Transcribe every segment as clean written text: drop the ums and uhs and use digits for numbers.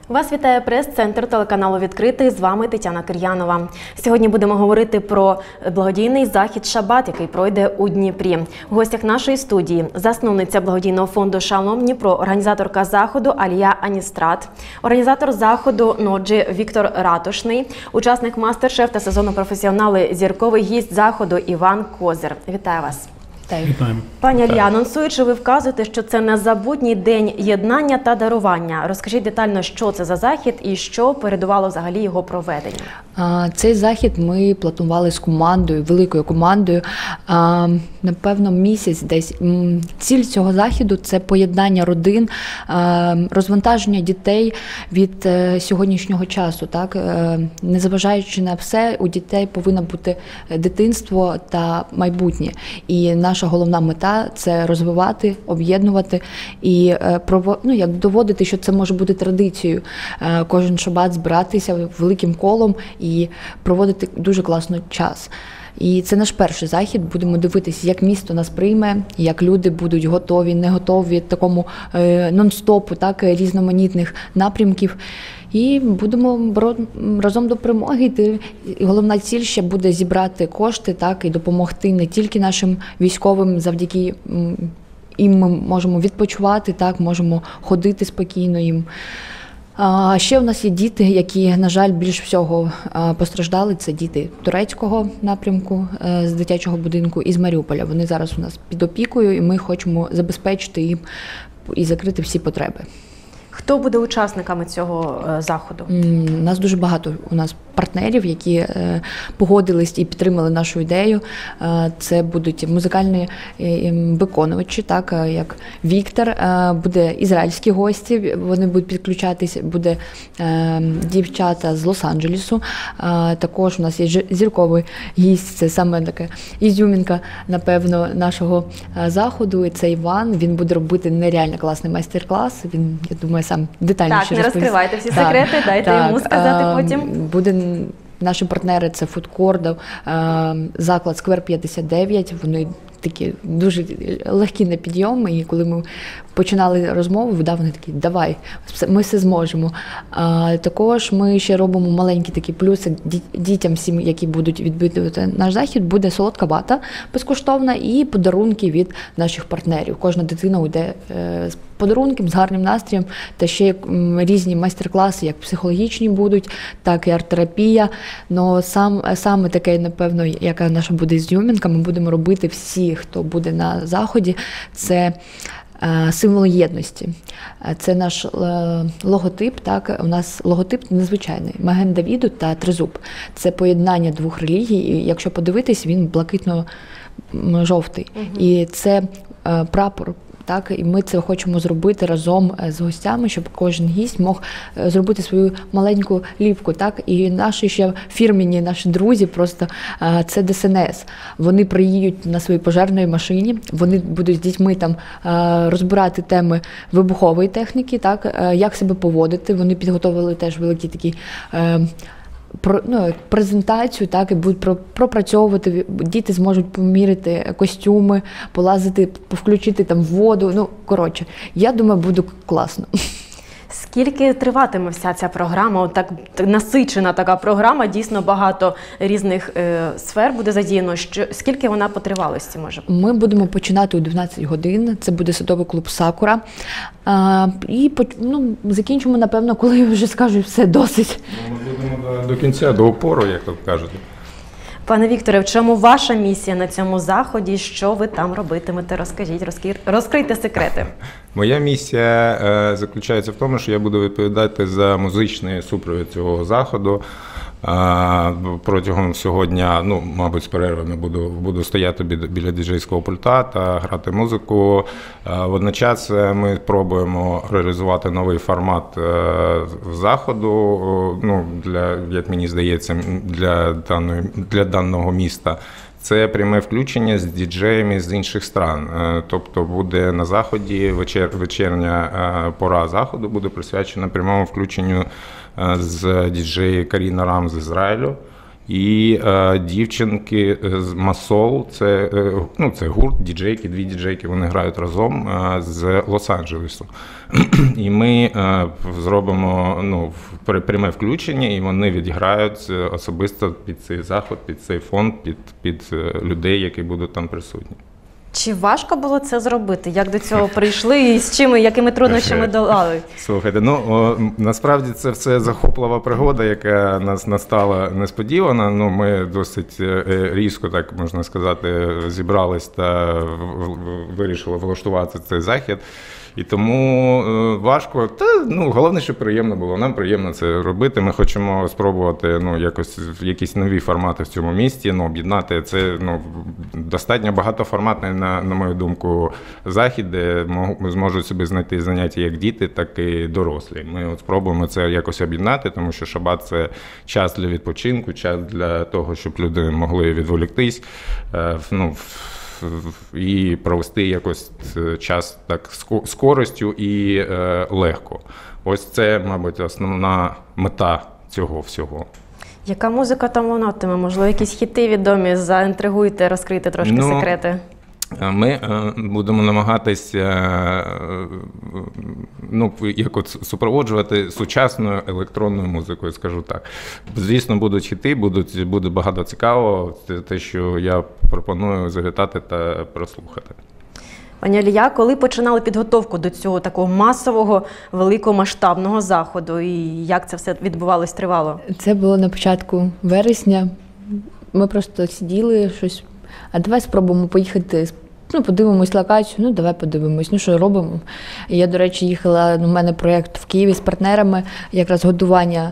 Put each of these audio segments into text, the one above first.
Вас вітає прес-центр телеканалу «Відкритий». З вами Тетяна Кир'янова. Сьогодні будемо говорити про благодійний захід «Шабат», який пройде у Дніпрі. В гостях нашої студії засновниця благодійного фонду «Шалом Дніпро», організаторка заходу Алія Аністрат, організатор заходу «Ноджі» Віктор Ратушний, учасник «Мастер-шеф» та сезону «Професіонали», зірковий гість заходу Іван Козир. Вітаю вас. Вітаємо. Пані Алія, анонсуючи, ви вказуєте, що це незабутній день єднання та дарування. Розкажіть детально, що це за захід і що передувало взагалі його проведенню. Цей захід ми планували з командою, великою командою, напевно, місяць десь. Ціль цього заходу – це поєднання родин, розвантаження дітей від сьогоднішнього часу. Так? Незважаючи на все, у дітей повинно бути дитинство та майбутнє. І наша головна мета – це розвивати, об'єднувати і доводити, що це може бути традицією. Кожен шабат збиратися великим колом і проводити дуже класно час. І це наш перший захід. Будемо дивитися, як місто нас прийме, як люди будуть готові, не готові такому нон-стопу, так, різноманітних напрямків. І будемо разом до перемоги йти. І головна ціль ще буде зібрати кошти, так, і допомогти не тільки нашим військовим, завдяки їм ми можемо відпочивати, так, можемо ходити спокійно їм. А ще у нас є діти, які, на жаль, більш всього постраждали. Це діти турецького напрямку з дитячого будинку і з Маріуполя. Вони зараз у нас під опікою, і ми хочемо забезпечити їм і закрити всі потреби. Хто буде учасниками цього заходу? У нас дуже багато партнерів, які погодились і підтримали нашу ідею. Це будуть музикальні виконувачі, так, як Віктор, буде ізраїльські гості, вони будуть підключатись, буде дівчата з Лос-Анджелесу. Також у нас є зірковий гість, це саме така ізюмінка, напевно, нашого заходу. І це Іван, він буде робити нереально класний майстер-клас. Він, я думаю, сам детальніше розповість. Так, не розкривайте всі секрети, дайте йому сказати потім. Буде наші партнери – це фудкорд, заклад Сквер 59, вони такі дуже легкі на підйом, і коли ми починали розмову, вони такі: давай, ми все зможемо. Також ми ще робимо маленькі такі плюси дітям всім, які будуть відвідувати наш захід. Буде солодка вата безкоштовна і подарунки від наших партнерів. Кожна дитина йде з подарунком, з гарним настроєм, та ще різні майстер-класи, як психологічні будуть, так і арт-терапія. Но саме таке, напевно, яка наша буде ізюмінка, ми будемо робити всі, хто буде на заході, це символ єдності. Це наш логотип, так, у нас логотип незвичайний. Маген Давіду та Тризуб. Це поєднання двох релігій, і якщо подивитись, він блакитно-жовтий. І це прапор. Так, і ми це хочемо зробити разом з гостями, щоб кожен гість мог зробити свою маленьку ліпку. Так? І наші ще фірмені, наші друзі, просто це ДСНС. Вони приїдуть на своїй пожежній машині, вони будуть з дітьми там розбирати теми вибухової техніки, так? Як себе поводити. Вони підготовили теж великий такий презентацію, так, і будуть пропрацьовувати, діти зможуть поміряти костюми, полазити, включити там воду. Коротше, я думаю, буде класно. Скільки триватиме вся ця програма? Так насичена така програма, дійсно багато різних сфер буде задіяно. Скільки вона по тривалості може бути? Ми будемо починати о 12 годин, це буде садовий клуб «Сакура». І закінчимо, напевно, коли вже скажуть, все, досить. Ми будемо до кінця, до опору, як так кажуть. Пане Вікторе, в чому ваша місія на цьому заході? Що ви там робитимете? Розкажіть, розкрийте секрети. Моя місія заключається в тому, що я буду відповідати за музичний супровід цього заходу. Протягом всього дня, мабуть, з перервами буду стояти біля діджейського пульта та грати музику. Водночас ми пробуємо реалізувати новий формат заходу, як мені здається, для даного міста. Це пряме включення з діджеями з інших стран. Тобто буде на заході, вечірня пора заходу буде присвячена прямому включенню з діджеї Каріна Рам з Ізраїлю. І дівчинки з Масол, це гурт, діджейки, дві діджейки, вони грають разом з Лос-Анджелесу. І ми зробимо пряме включення, і вони відіграють особисто під цей заход, під цей фонд, під людей, які будуть там присутні. Чи важко було це зробити? Як до цього прийшли і з чими, якими труднощами долали? Слухайте, насправді це все захоплива пригода, яка нас настала несподівано. Ми досить різко, так можна сказати, зібрались та вирішили влаштувати цей захід. І тому важко, головне, що приємно було. Нам приємно це робити. Ми хочемо спробувати якісь нові формати в цьому місті, об'єднати. Це достатньо багатоформатний, на мою думку, захід, де зможуть собі знайти заняття як діти, так і дорослі. Ми спробуємо це якось об'єднати, тому що шабат – це час для відпочинку, час для того, щоб люди могли відволіктись. І провести якось час так з користю і легко. Ось це, мабуть, основна мета цього всього. Яка музика там лунатиме? Можливо, якісь хіти відомі? Заінтригуйте, розкрийте трошки секрети. Ми будемо намагатися супроводжувати сучасною електронною музикою, скажу так. Звісно, будуть хіти, буде багато цікавого, те, що я пропоную завітати та прослухати. Пані Алія, коли починали підготовку до цього такого масового, великомасштабного заходу, і як це все відбувалось, тривало? Це було на початку вересня. Ми просто сиділи щось. А давай спробуємо поїхати, подивимось локацію, давай подивимось, що робимо. І я, до речі, їхала, у мене проєкт в Києві з партнерами, якраз годування,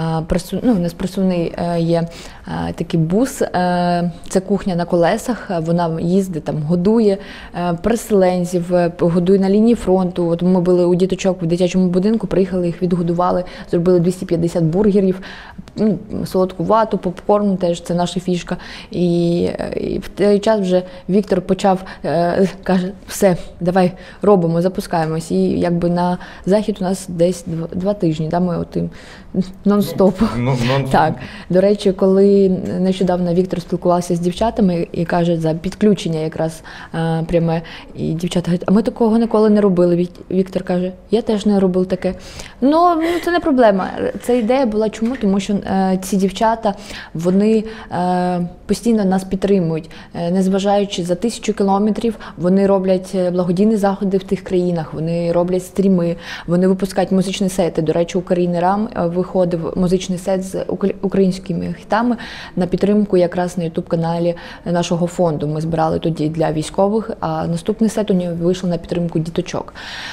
у нас присувний є такий бус, це кухня на колесах, вона їздить, там, годує переселенців, годує на лінії фронту. От ми були у діточок в дитячому будинку, приїхали, їх відгодували, зробили 250 бургерів, солодку вату, попкорн теж, це наша фішка. І в той час вже Віктор почав, каже, все, давай робимо, запускаємось. І якби на захід у нас десь 2 тижні, ми отим нон-стоп. Так. До речі, коли нещодавно Віктор спілкувався з дівчатами і каже за підключення якраз пряме, і дівчата говорять, а ми такого ніколи не робили. Віктор каже, я теж не робив таке. Це не проблема. Ця ідея була чому? Тому що ці дівчата, вони постійно нас підтримують. Незважаючи за 1000 кілометрів, вони роблять благодійні заходи в тих країнах, вони роблять стріми, вони випускають музичні сети. До речі, у Каріни Рам виходив музичний сет з українськими хітами на підтримку якраз на ютуб-каналі нашого фонду. Ми збирали тоді для військових, а наступний сет у нього вийшов на підтримку діточок.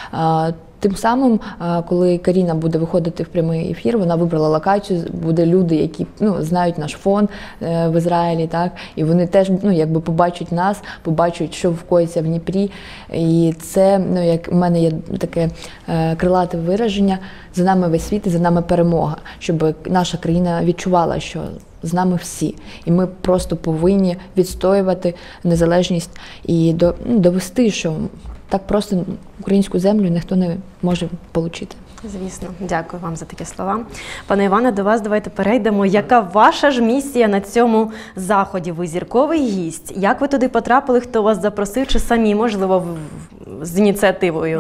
Тим самим, коли Каріна буде виходити в прямий ефір, вона вибрала локацію, буде люди, які знають наш фонд в Ізраїлі, так, і вони теж побачать нас, побачать, що вкоїться в Дніпрі. І це, як у мене є таке крилате вираження, за нами весь світ і за нами перемога, щоб наша країна відчувала, що з нами всі. І ми просто повинні відстоювати незалежність і довести, що так просто українську землю ніхто не може отримати. Звісно. Дякую вам за такі слова. Пане Іване, до вас давайте перейдемо. Яка ваша ж місія на цьому заході? Ви зірковий гість. Як ви туди потрапили? Хто вас запросив? Чи самі, можливо, з ініціативою?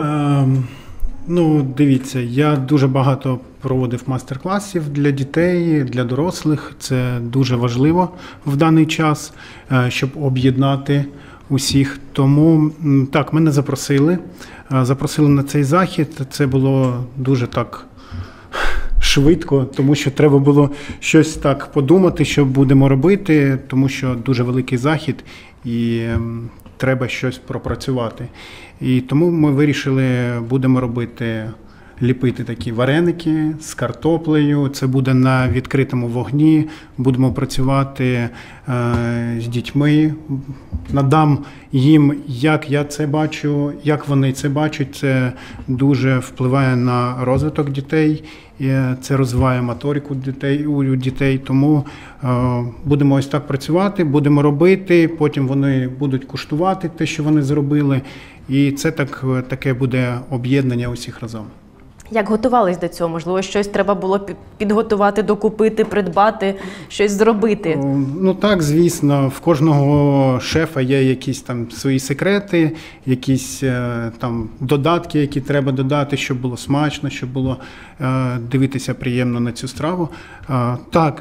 Дивіться, я дуже багато проводив мастер-класів для дітей, для дорослих. Це дуже важливо в даний час, щоб об'єднати усіх. Тому, так, мене запросили на цей захід. Це було дуже так швидко, тому що треба було щось так подумати, що будемо робити, тому що дуже великий захід і треба щось пропрацювати. І тому ми вирішили, будемо ліпити такі вареники з картоплею, це буде на відкритому вогні, будемо працювати з дітьми, надам їм, як я це бачу, як вони це бачать, це дуже впливає на розвиток дітей, і це розвиває моторику у дітей, тому будемо ось так працювати, будемо робити, потім вони будуть куштувати те, що вони зробили, і це таке буде об'єднання усіх разом. Як готувались до цього? Можливо, щось треба було підготувати, докупити, придбати, щось зробити? Ну так, звісно, в кожного шефа є якісь там свої секрети, якісь там додатки, які треба додати, щоб було смачно, щоб було дивитися приємно на цю страву. Так,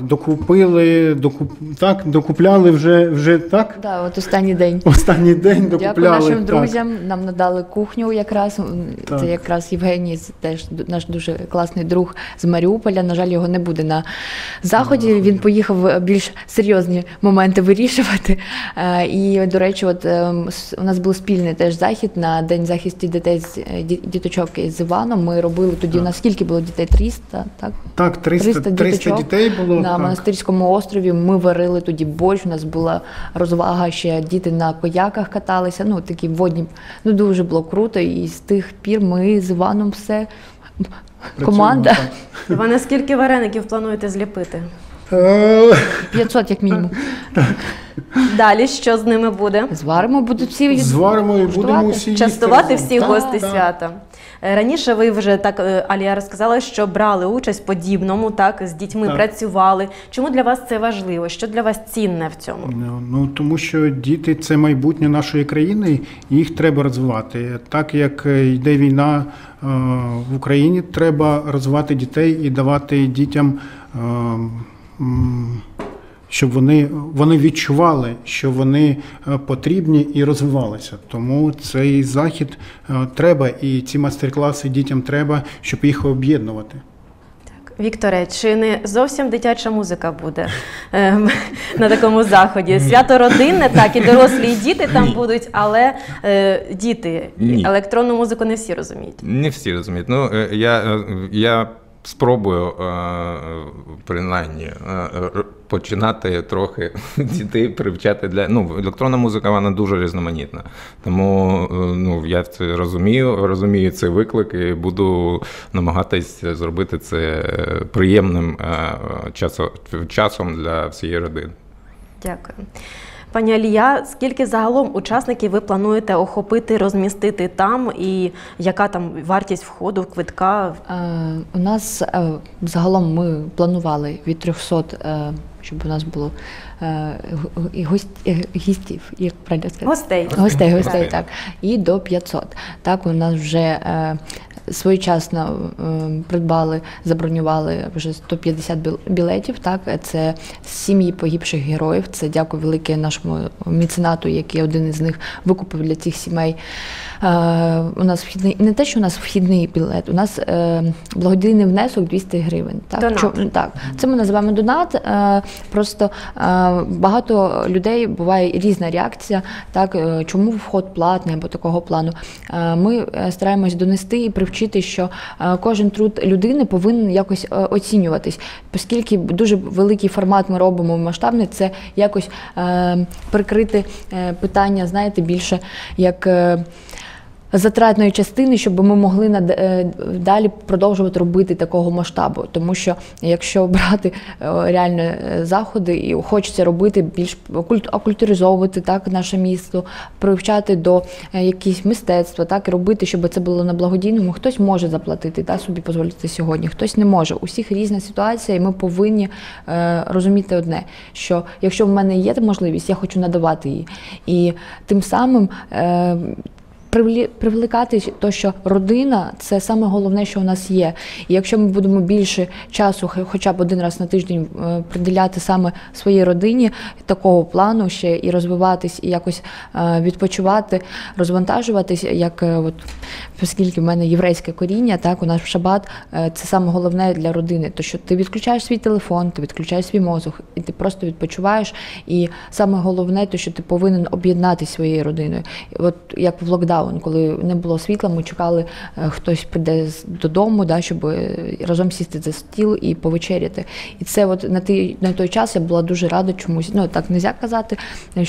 докупляли вже так? Да, от останній день. Останній день докупляли. Дякую нашим так. друзям. Нам надали кухню якраз. Так. Це якраз Євгеній, теж наш дуже класний друг з Маріуполя. На жаль, його не буде на заході. Він поїхав більш серйозні моменти вирішувати. І, до речі, от у нас був спільний теж захід на День захисту дітей діточок з Іваном. Ми робили тоді, у нас скільки було дітей? 300, так? Так, 300 дітей було. На так. Монастирському острові ми варили тоді борщ, у нас була розвага, ще діти на кояках каталися, ну такі водні, ну дуже було круто, і з тих пір ми з Іваном все, команда, Працюємо, так. Іване, скільки вареників плануєте зліпити? 500 як мінімум. Далі що з ними буде? Зваримо, будуть всі Зваримо і будемо куштувати. усі їсти Частувати разом. всіх Так, гостей так. свята. Раніше ви вже так, Алія розказала, що брали участь в подібному, так, з дітьми Так. працювали. Чому для вас це важливо? Що для вас цінне в цьому? Ну, тому що діти – це майбутнє нашої країни, і їх треба розвивати. Так як йде війна в Україні, треба розвивати дітей і давати дітям, щоб вони відчували, що вони потрібні і розвивалися. Тому цей захід треба, і ці майстер-класи дітям треба, щоб їх об'єднувати. Вікторе, чи не зовсім дитяча музика буде на такому заході? Свято родинне, так, і дорослі, і діти там будуть, але діти, електронну музику не всі розуміють. Не всі розуміють. Ну, я спробую, принаймні, починати трохи дітей привчати для... Ну, електронна музика, вона дуже різноманітна. Тому я це розумію цей виклик і буду намагатись зробити це приємним часом для всієї родини. Дякую. Пані Алія, скільки загалом учасників ви плануєте охопити, розмістити там, і яка там вартість входу, квитка? У нас загалом ми планували від 300, щоб у нас було гостів, як правильно сказати? Гостей, так. І до 500. Так, у нас вже своєчасно придбали, забронювали вже 150 білетів. Так, це сім'ї погибших героїв. Це дякую велике нашому меценату, який один із них викупив для цих сімей. У нас вхідний, не те, що у нас вхідний білет, у нас благодійний внесок 200 гривень. Так, так. Це ми називаємо донат. Просто багато людей буває різна реакція, так, чому вход платний або такого плану. Ми стараємось донести і привчити, що кожен труд людини повинен якось оцінюватись, оскільки дуже великий формат ми робимо масштабний, це якось прикрити питання, знаєте, більше як затратної частини, щоб ми могли далі продовжувати робити такого масштабу. Тому що якщо брати реально заходи і хочеться робити більш окультуризовувати так наше місто, привчати до якісь мистецтва, так і робити, щоб це було на благодійному. Хтось може заплатити, так, собі дозволити сьогодні, хтось не може. У всіх різна ситуація, і ми повинні розуміти одне, що якщо в мене є можливість, я хочу надавати її. І тим самим привлекати те, що родина – це саме головне, що у нас є. І якщо ми будемо більше часу, хоча б один раз на тиждень, приділяти саме своїй родині такого плану ще і розвиватись, і якось відпочивати, розвантажуватись, як от, оскільки в мене єврейське коріння, так, у нас в шабат це саме головне для родини, то що ти відключаєш свій телефон, ти відключаєш свій мозок, і ти просто відпочиваєш, і саме головне, то що ти повинен об'єднатися своєю родиною. От як в локдаун, коли не було світла, ми чекали, хтось прийде додому, да, щоб разом сісти за стіл і повечеряти. І це от на той час я була дуже рада чомусь, ну так не можна казати,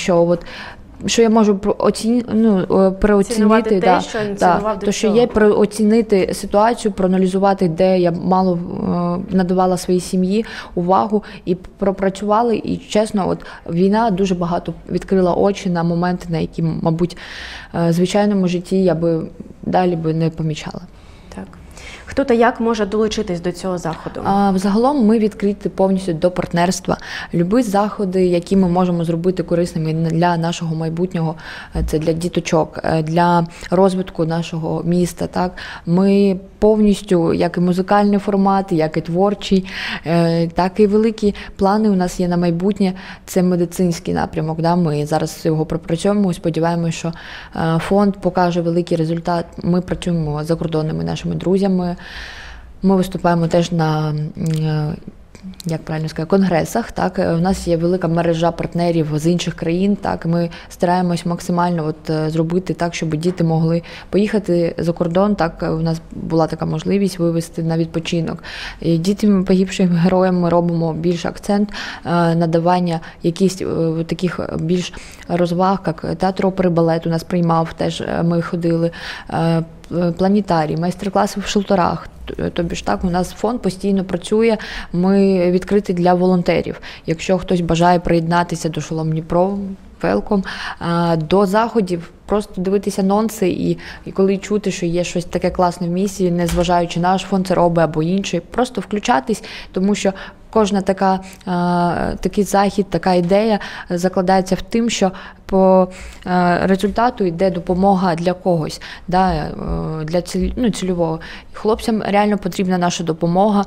що я можу переоцінити, то що є переоцінити ситуацію, проаналізувати, де я мало надавала своїй сім'ї увагу і пропрацювали. І чесно, от війна дуже багато відкрила очі на моменти, на які, мабуть, в звичайному житті я би далі не помічала. Так. Хто та як може долучитись до цього заходу? Взагалом ми відкриті повністю до партнерства. Любі заходи, які ми можемо зробити корисними для нашого майбутнього, це для діточок, для розвитку нашого міста. Так? Ми повністю, як і музикальний формат, як і творчий, так і великі плани у нас є на майбутнє. Це медицинський напрямок. Да? Ми зараз його пропрацьовуємо, сподіваємося, що фонд покаже великий результат. Ми працюємо з закордонними нашими друзями. Ми виступаємо теж на, як правильно сказати, конгресах. Так? У нас є велика мережа партнерів з інших країн. Так? Ми стараємось максимально зробити так, щоб діти могли поїхати за кордон. Так? У нас була така можливість вивезти на відпочинок. І дітям погибшим героям ми робимо більш акцент надавання якихось таких більш розваг, як театр опери, балет у нас приймав, теж ми ходили, планетарій, майстер-класи в шелтерах. Тобі ж так, у нас фонд постійно працює, ми відкриті для волонтерів. Якщо хтось бажає приєднатися до Шолом Дніпро, велком, до заходів, просто дивитися анонси і коли чути, що є щось таке класне в місті, незважаючи наш фонд це робить або інший, просто включатись, тому що кожна такий захід, така ідея закладається в тим, що по результату йде допомога для когось, да, для цільового. Хлопцям реально потрібна наша допомога.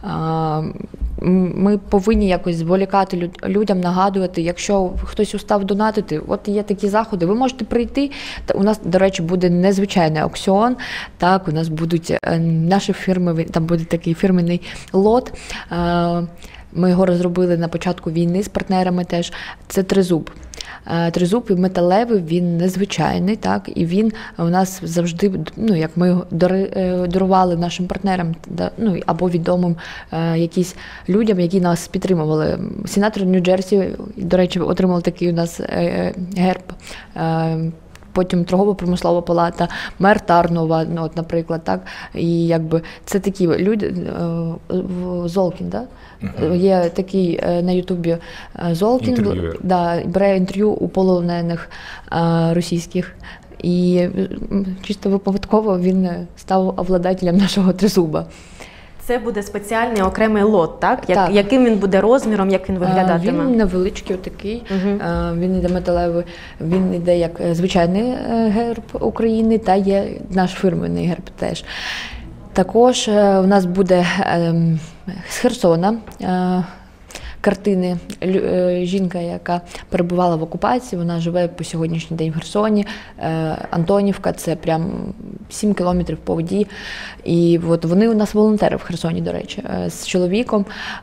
Ми повинні якось зволікати людям, нагадувати, якщо хтось устав донатити, от є такі заходи, ви можете прийти. У нас, до речі, буде незвичайний аукціон, так, у нас будуть наші фірми, там буде такий фірменний лот. Ми його розробили на початку війни з партнерами теж. Це тризуб. Тризуб і металевий, він незвичайний, так, і він у нас завжди, як ми дарували нашим партнерам, або відомим якісь людям, які нас підтримували. Сенатор Нью-Джерсі, до речі, отримав такий у нас герб. Потім торгово-промислова палата, мер Тарнова, наприклад, так, і якби це такі люди, Золкін, так? Є такий на Ютубі Золкін, бере інтерв'ю у полонених російських. І чисто випадково він став обладателем нашого тризуба. Це буде спеціальний окремий лот, так? Так. Яким він буде розміром, як він виглядатиме? Він невеличкий отакий, він йде металевий, він йде як звичайний герб України, та є наш фірменний герб теж. Також у нас буде з Херсона картини. Жінка, яка перебувала в окупації, вона живе по сьогоднішній день в Херсоні. Антонівка, це прям 7 кілометрів по воді. І от вони у нас волонтери в Херсоні, до речі, з чоловіком.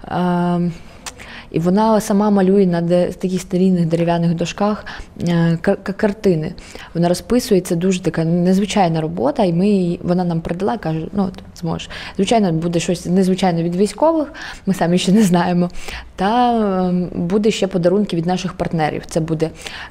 І вона сама малює на таких старинних дерев'яних дошках картини. Вона розписує, це дуже така незвичайна робота, і вона нам передала, каже, зможеш. Звичайно, буде щось незвичайне від військових, ми самі ще не знаємо. Та буде ще подарунки від наших партнерів. Це буде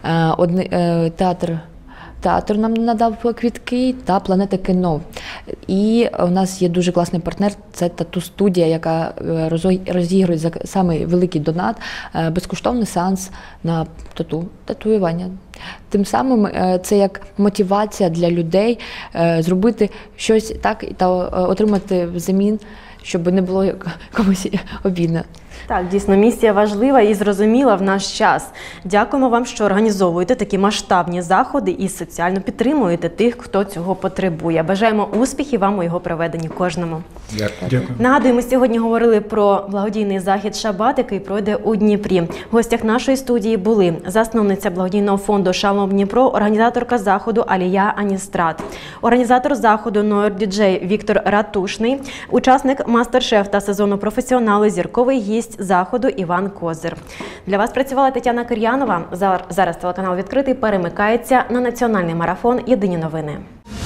театр нам надав квітки та Планета кіно. І у нас є дуже класний партнер, це тату-студія, яка розігрує за самий великий донат, безкоштовний сеанс на татуювання. Тим самим це як мотивація для людей зробити щось так та отримати взамін, щоб не було комусь обідно. Так, дійсно, місія важлива і зрозуміла в наш час. Дякуємо вам, що організовуєте такі масштабні заходи і соціально підтримуєте тих, хто цього потребує. Бажаємо успіхів вам у його проведенні кожному. Дякую. Нагадую, ми сьогодні говорили про благодійний захід «Шабат», який пройде у Дніпрі. В гостях нашої студії були засновниця благодійного фонду «Шалом Дніпро», організаторка заходу Алія Аністрат, організатор заходу ноер-діджей Віктор Ратушний, учасник мастер-шеф та сезону професіонали, зірковий гість заходу Іван Козир. Для вас працювала Тетяна Кир'янова. Зараз телеканал «Відкритий» перемикається на національний марафон «Єдині новини».